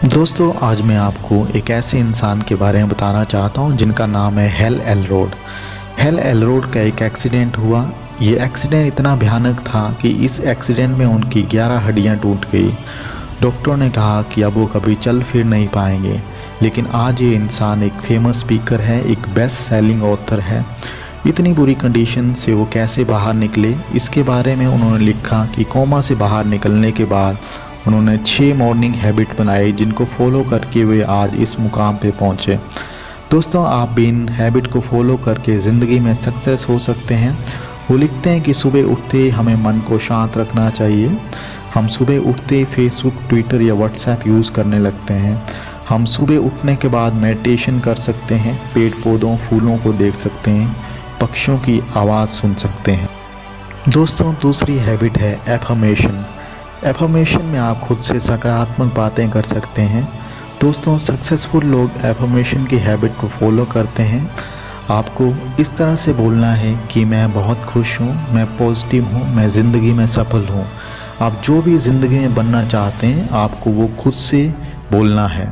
दोस्तों आज मैं आपको एक ऐसे इंसान के बारे में बताना चाहता हूं जिनका नाम है हेल एलरोड। हेल एलरोड का एक एक्सीडेंट हुआ। ये एक्सीडेंट इतना भयानक था कि इस एक्सीडेंट में उनकी 11 हड्डियां टूट गई। डॉक्टरों ने कहा कि अब वो कभी चल फिर नहीं पाएंगे, लेकिन आज ये इंसान एक फेमस स्पीकर है, एक बेस्ट सेलिंग ऑथर है। इतनी बुरी कंडीशन से वो कैसे बाहर निकले, इसके बारे में उन्होंने लिखा कि कोमा से बाहर निकलने के बाद उन्होंने 6 मॉर्निंग हैबिट बनाई, जिनको फॉलो करके वे आज इस मुकाम पे पहुँचे। दोस्तों आप भी इन हैबिट को फॉलो करके ज़िंदगी में सक्सेस हो सकते हैं। वो लिखते हैं कि सुबह उठते ही हमें मन को शांत रखना चाहिए। हम सुबह उठते ही फेसबुक, ट्विटर या व्हाट्सएप यूज़ करने लगते हैं। हम सुबह उठने के बाद मेडिटेशन कर सकते हैं, पेड़ पौधों फूलों को देख सकते हैं, पक्षियों की आवाज़ सुन सकते हैं। दोस्तों दूसरी हैबिट है एफर्मेशन। एफर्मेशन में आप खुद से सकारात्मक बातें कर सकते हैं। दोस्तों सक्सेसफुल लोग एफर्मेशन की हैबिट को फॉलो करते हैं। आपको इस तरह से बोलना है कि मैं बहुत खुश हूँ, मैं पॉजिटिव हूँ, मैं ज़िंदगी में सफल हूँ। आप जो भी ज़िंदगी में बनना चाहते हैं आपको वो खुद से बोलना है।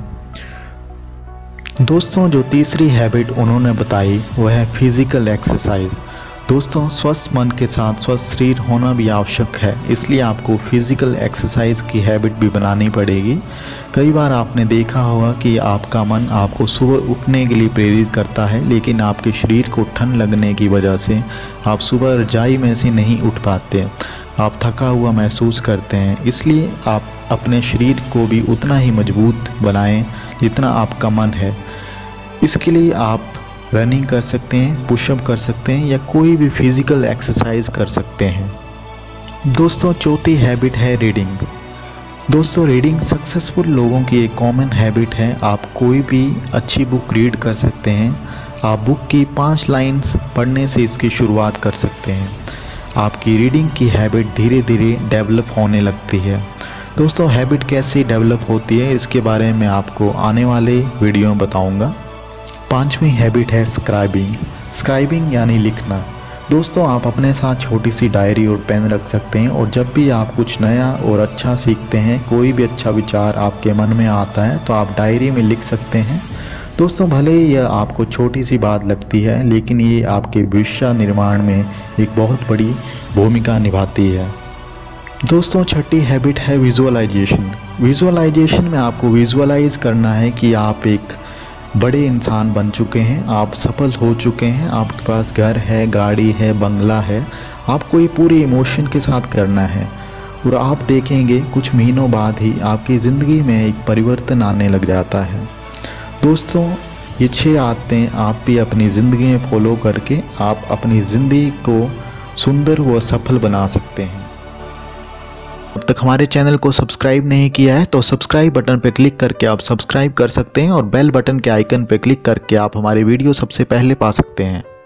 दोस्तों जो तीसरी हैबिट उन्होंने बताई वो है फिज़िकल एक्सरसाइज। दोस्तों स्वस्थ मन के साथ स्वस्थ शरीर होना भी आवश्यक है, इसलिए आपको फिज़िकल एक्सरसाइज की हैबिट भी बनानी पड़ेगी। कई बार आपने देखा होगा कि आपका मन आपको सुबह उठने के लिए प्रेरित करता है, लेकिन आपके शरीर को ठंड लगने की वजह से आप सुबह रजाई में से नहीं उठ पाते, आप थका हुआ महसूस करते हैं। इसलिए आप अपने शरीर को भी उतना ही मजबूत बनाएं जितना आपका मन है। इसके लिए आप रनिंग कर सकते हैं, पुशअप कर सकते हैं या कोई भी फिज़िकल एक्सरसाइज कर सकते हैं। दोस्तों चौथी हैबिट है रीडिंग। दोस्तों रीडिंग सक्सेसफुल लोगों की एक कॉमन हैबिट है। आप कोई भी अच्छी बुक रीड कर सकते हैं। आप बुक की 5 लाइन्स पढ़ने से इसकी शुरुआत कर सकते हैं। आपकी रीडिंग की हैबिट धीरे धीरे डेवलप होने लगती है। दोस्तों हैबिट कैसे डेवलप होती है इसके बारे में आपको आने वाले वीडियो में बताऊँगा। 5वीं हैबिट है स्क्राइबिंग। स्क्राइबिंग यानी लिखना। दोस्तों आप अपने साथ छोटी सी डायरी और पेन रख सकते हैं, और जब भी आप कुछ नया और अच्छा सीखते हैं, कोई भी अच्छा विचार आपके मन में आता है तो आप डायरी में लिख सकते हैं। दोस्तों भले ही यह आपको छोटी सी बात लगती है, लेकिन ये आपके भविष्य निर्माण में एक बहुत बड़ी भूमिका निभाती है। दोस्तों छठी हैबिट है विजुअलाइजेशन। विजुअलाइजेशन में आपको विजुअलाइज करना है कि आप एक बड़े इंसान बन चुके हैं, आप सफल हो चुके हैं, आपके पास घर है, गाड़ी है, बंगला है। आपको ये पूरे इमोशन के साथ करना है, और आप देखेंगे कुछ महीनों बाद ही आपकी ज़िंदगी में एक परिवर्तन आने लग जाता है। दोस्तों ये 6 आदतें आप भी अपनी ज़िंदगी में फॉलो करके आप अपनी ज़िंदगी को सुंदर व सफल बना सकते हैं। अब तक हमारे चैनल को सब्सक्राइब नहीं किया है तो सब्सक्राइब बटन पर क्लिक करके आप सब्सक्राइब कर सकते हैं, और बेल बटन के आइकन पर क्लिक करके आप हमारे वीडियो सबसे पहले पा सकते हैं।